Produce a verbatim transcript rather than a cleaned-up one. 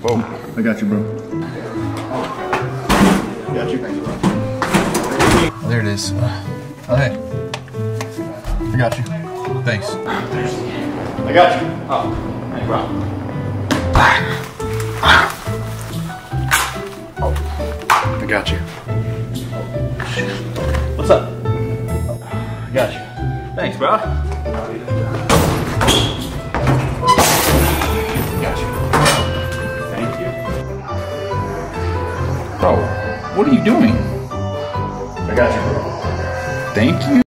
Whoa. I got you, bro. Got you. Thanks, bro. Oh, there it is. Uh, oh, hey. I got you. Thanks. I got you. Oh, no problem. I got you. What's up? I got you. Thanks, bro. Got you. Thank you. Bro, what are you doing? I got you, bro. Thank you.